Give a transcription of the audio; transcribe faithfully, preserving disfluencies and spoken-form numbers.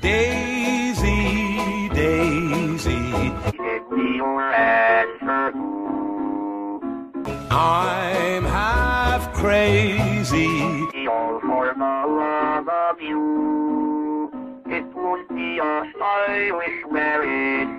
Daisy, Daisy, give me your answer. I'm half crazy. All for the love of you. It would be a stylish marriage.